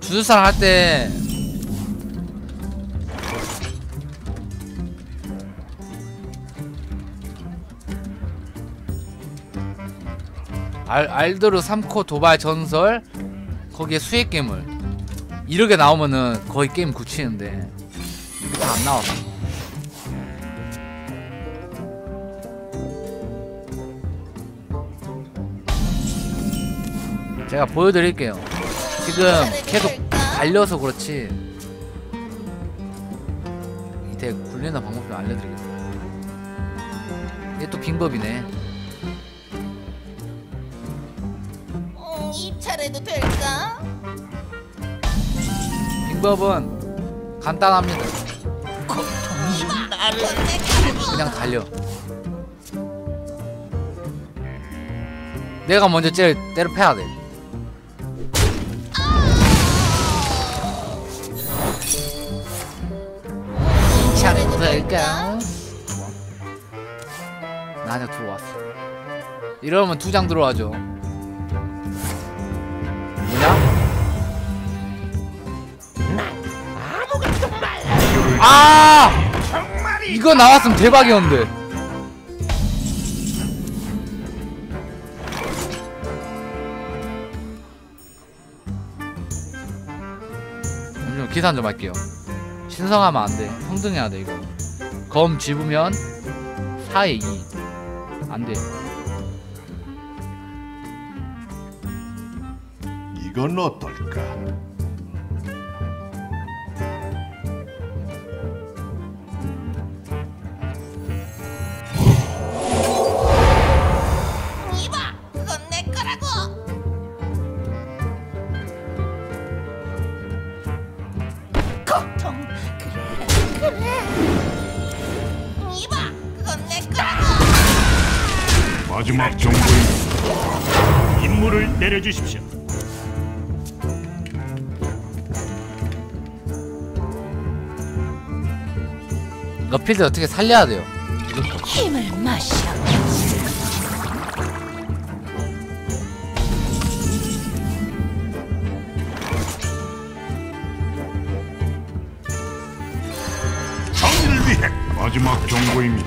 주술사랑 할 때 알드루 3코 도발 전설 거기에 수액 괴물 이렇게 나오면은 거의 게임 굳히는데 이게 다 안 나왔어. 제가 보여드릴게요. 지금 계속 달려서 그렇지 이 덱 굴리는 방법 좀 알려드리겠습니다. 이게 또 빙법이네. 이 차례도 될까? 빙법은 간단합니다. 고통이 나를 그냥 달려. 내가 먼저 때려 패야 돼. 이 차례도 될까? 나한테 들어왔어. 이러면 2장 들어와죠. 아! 이거 나왔으면 대박이었는데. 잠시만 계산 좀 할게요. 신성하면 안돼. 평등해야 돼 이거. 검 집으면 4에 2 안돼. 이건 어떨까? 이봐, 그건 내 거라고. 고통, 그래. 이봐, 그건 내 거라고. 마지막 정보입니다. 임무를 내려주십시오. 러필드 어떻게 살려야 돼요. 힘을 마셔. 정의를 위해 마지막 정보입니다.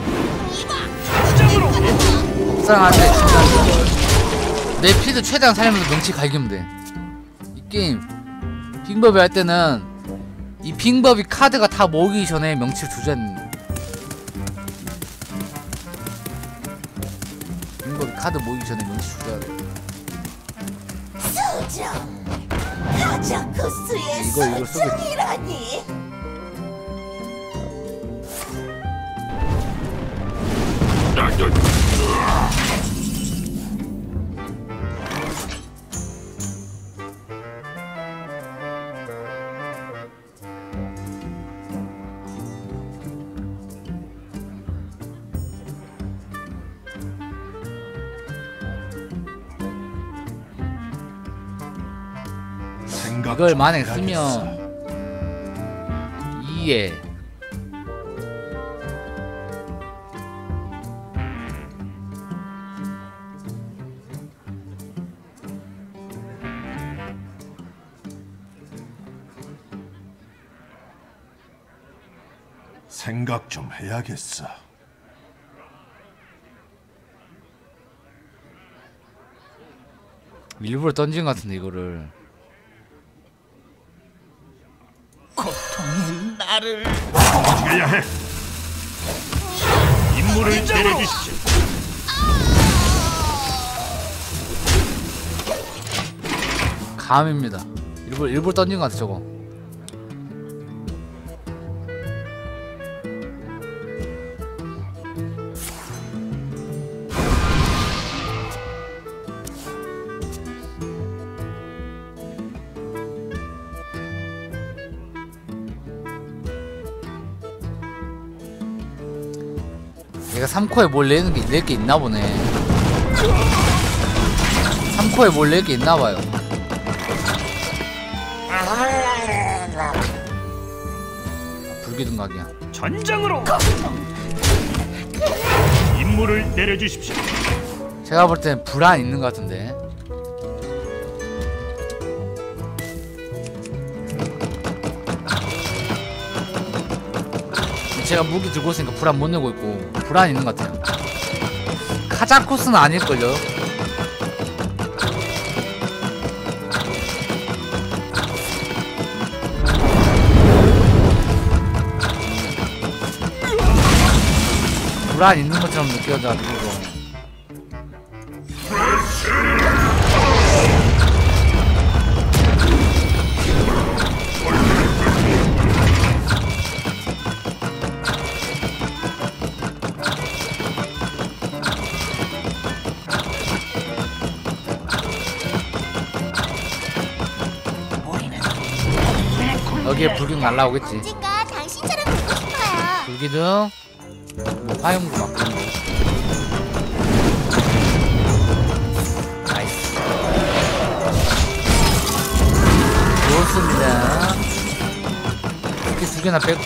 복상한테 진짜 내 피드 최대한 살리면서 명치 갈기면 돼. 이 게임 빙법이 할 때는 이 빙법이 카드가 다 모이기 전에 명치를 주자는. 빙법이 카드 모이기 전에 명치 주자야 돼. 수정. 카자쿠스의 이거 수정이라니. 이걸 만약에 쓰면 2에 생각 좀 해야겠어. 일부러 던진 것 같은데 이거를. 고통이 나를 움직여야 해. 임무를 내려주십시오. 감입니다. 일부러 던진 것 같아 저거. 얘가 3코에 뭘 낼 게 있나 보네. 3코에 뭘 낼 게 있나 봐요. 불기둥각이야. 전장으로. 임무를 내려주십시오. 제가 볼 땐 불안 있는 것 같은데. 제가 무기 들고 있으니까 불안 못 내고 있고 불안 있는 것 같아요. 카자코스는 아닐걸요? 불안 있는 것처럼 느껴져가지고. 여기에 불균 날라오겠지. 언젠가 당신처럼 되고 싶어요. 불기둥, 뭐 화염구 막 그런 거. 나이스. 좋습니다. 이렇게 두 개나 뺐고.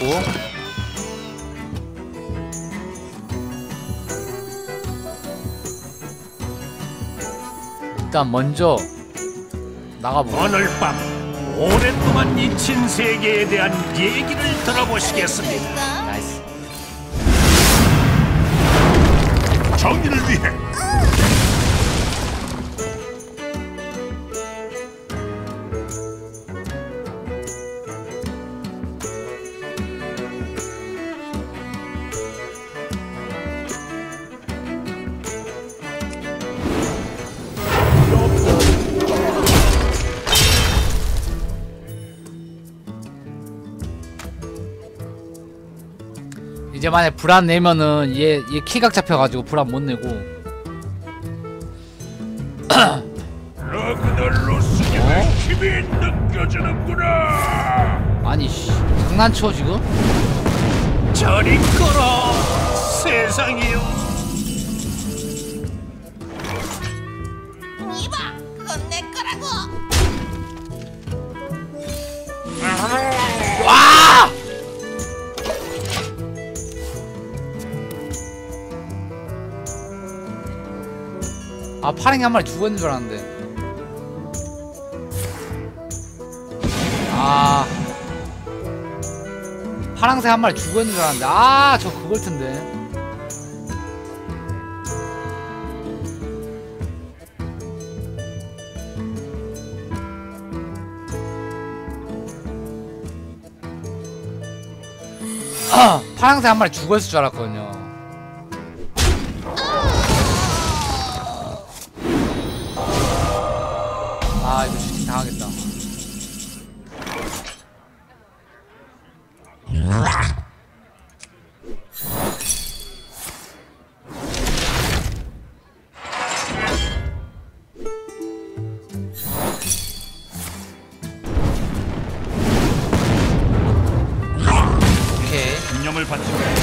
일단 먼저 나가보자. 오늘 밤 오랫동안 잊힌 세계에 대한 얘기를 들어보시겠습니다. 나이스. 정의를 위해 이제 만약 불안 내면은 얘 키각 잡혀가지고 불안 못 내고. 라그날로스의 힘이 느껴지는구나. 아니 씨 장난쳐 지금? 저리 꺼라 세상이요. 이봐, 그건 내 거라고. 와! 아 파랭이 한 마리 죽었는 줄 알았는데. 아 파랑색 한 마리 죽었는 줄 알았는데. 아 저 그걸 텐데. 파랑색 한 마리 죽었을 줄 알았거든요. 아 이거 슈팅 당하겠다. 오케이. 념을 받지.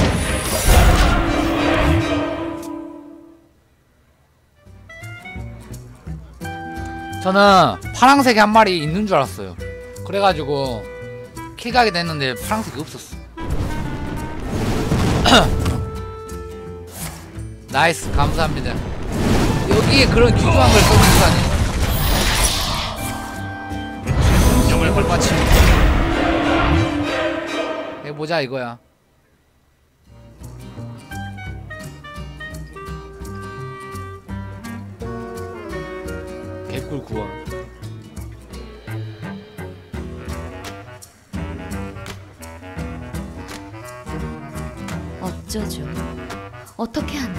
저는 파랑색이 한 마리 있는 줄 알았어요. 그래가지고 킬각이 됐는데 파랑색이 없었어. 나이스 감사합니다. 여기에 그런 귀중한 걸 써주다니. 념을 받지. 마치 해보자 이거야. 개꿀 구원. 어쩌죠? 어떻게 한다?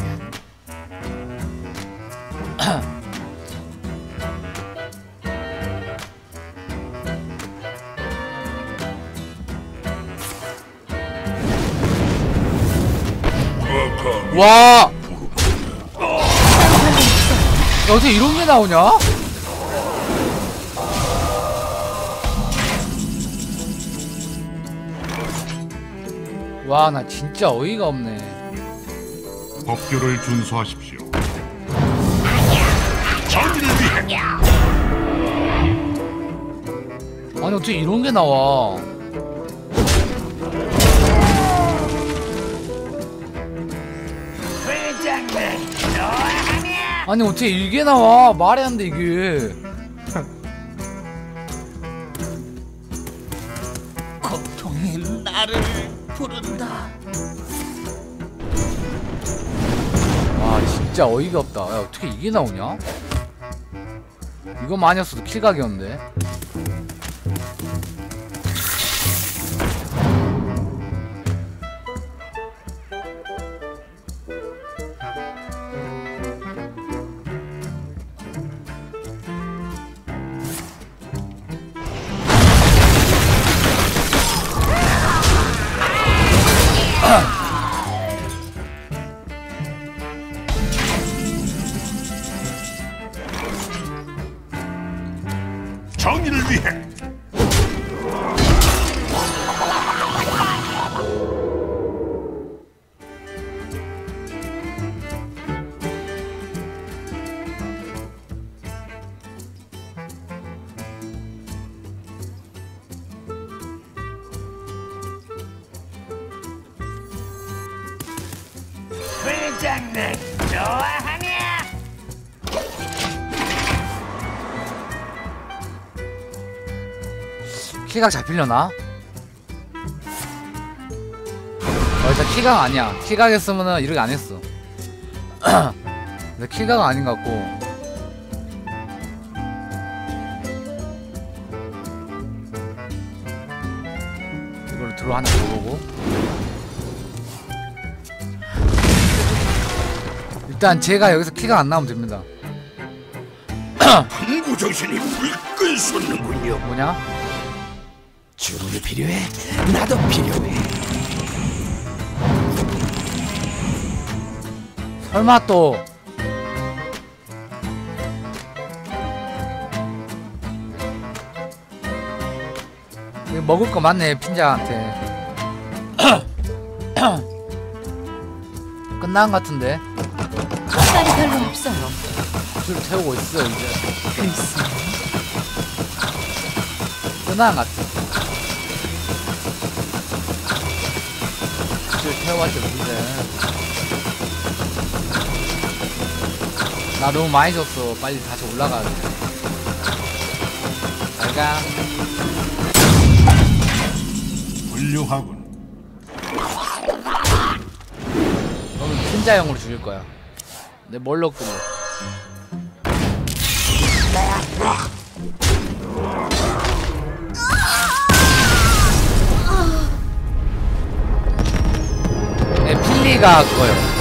와! 야, 어떻게 이런 게 나오냐? 와, 나 진짜 어이가 없네. 법규를 준수하십시오. 정의를 위해. 아니, 어떻게 이런 게 나와? 아니, 어떻게 이게 나와? 말이 안 돼, 이게. 고통이 나를 부른다. 와 진짜 어이가 없다. 야 어떻게 이게 나오냐? 이거만 아니었어도 킬각이었는데. 정의를 위해 불장난 좋아하냐? 킬각 잡히려나? 일단 킬각 아니야. 킬각 했으면은 이렇게 안 했어. 근데 킬각은 아닌 것 같고. 이걸 들어 하나 더 보고. 일단 제가 여기서 킬각 안 나오면 됩니다. 공부 정신이 불끈 솟는군요. 뭐냐? 주문이 필요해? 나도 필요해. 설마 또 이거 먹을 거 많네 핀자한테. 끝난 것 같은데. 시간이 별로 없어요. 줄 태우고 있어 이제. 글쎄. 끝난 것 같아. 줄 태워봤자 이제. 나 너무 많이 줬어. 빨리 다시 올라가야 돼. 잘가. 훌륭하군. 너는 핀자형으로 죽일 거야. 내 뭘로 끌려. 내 필리가 그거요.